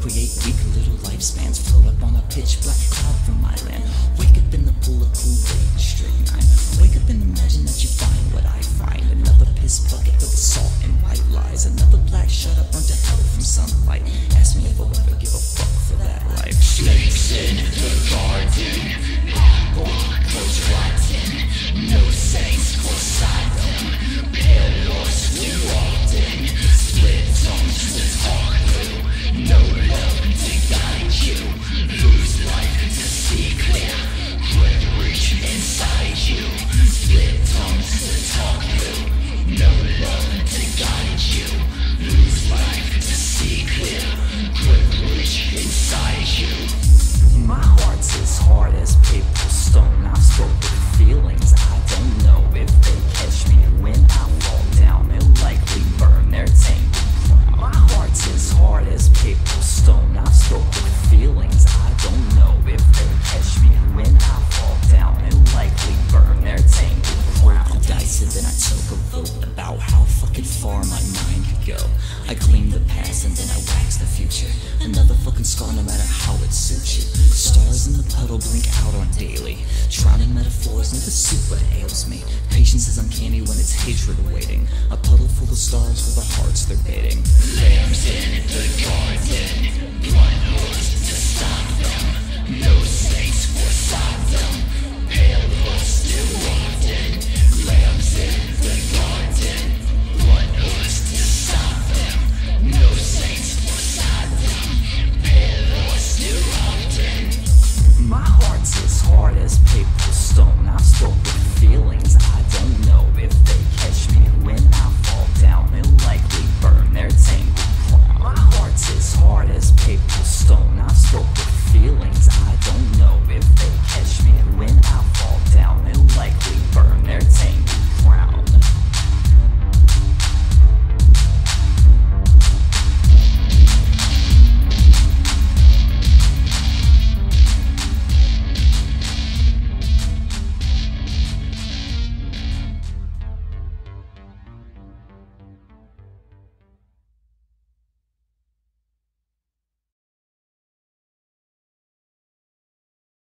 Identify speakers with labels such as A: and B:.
A: create weak little lifespans. Float up on a pitch black cloud from my land. Wake up in the pool of kool-aid and strichnyne. Wake up and imagine that you find what I find. Another piss bucket filled with salt and white lies. Another black shut up burnt to hell from sunlight. Ask me if I'll ever give a fuck for that life.
B: Snakes in the garden, apple goes rotten. No saints for sodom, pale horse we walked in. Split tongues to talk through, no love to guide you. Lose life to see clear, quick reach inside you. Split tongues to talk through, no love to guide you. Lose life to see clear, quick reach inside you.
A: My heart's as hard as paper stone. I've spoke with feelings. I don't know if they catch me when I fall down. They'll likely burn their tainted crown. My heart's as hard as paper stone. I've spoke with feelings. I don't know if they catch me when I fall down. They'll likely burn their tainted crown. I dice and then I took a vote about how fucking far my mind could go. I clean the past and then I wax the future. Another fucking scar no matter how it suits you. Stars in the puddle blink out on daily. Drowning metaphors never suit what ails me. Patience is uncanny when it's hatred awaiting. A puddle full of stars for the hearts they're baiting.